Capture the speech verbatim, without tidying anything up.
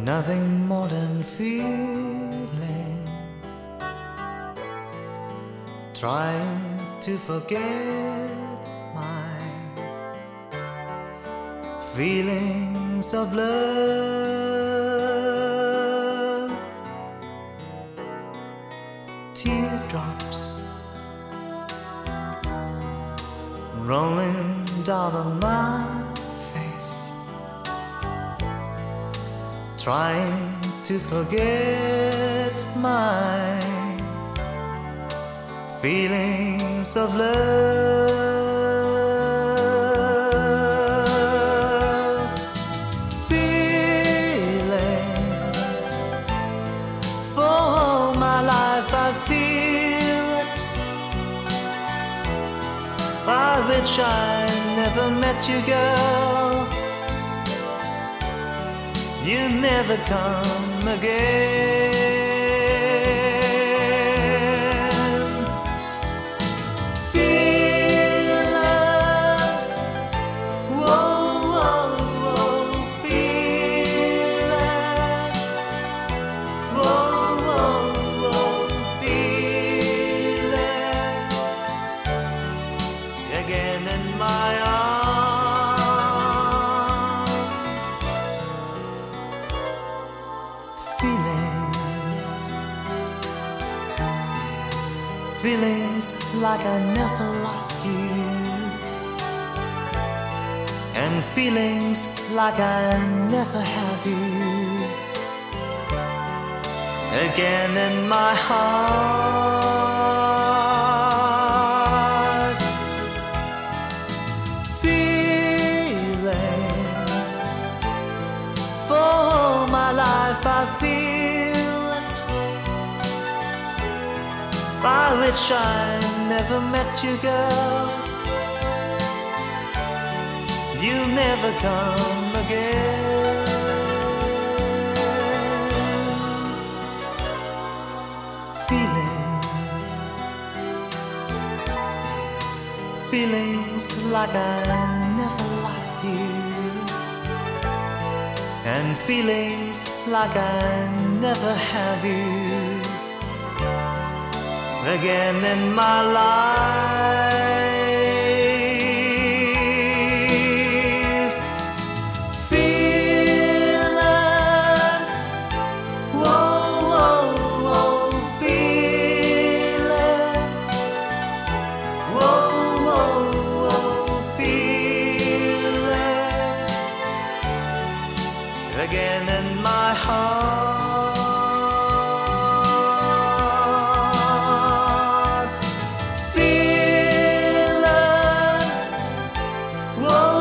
Nothing more than feelings, trying to forget my feelings of love. Teardrops rolling down on my face, trying to forget my feelings of love. Feelings, for all my life I feel it, by which I never met you, girl. You never come again. Feeling, whoa, whoa, whoa, feeling, whoa, whoa, whoa, feeling, again in my arms. Feelings like I never lost you, and feelings like I never have you, again in my heart. Feelings, for all my life I feel it, by which I never met you, girl. You never come again. Feelings, feelings like I never lost you, and feelings like I never have you, again in my life. Feeling, whoa, whoa, whoa, feeling, whoa, whoa, whoa, feeling, again in my heart. Whoa.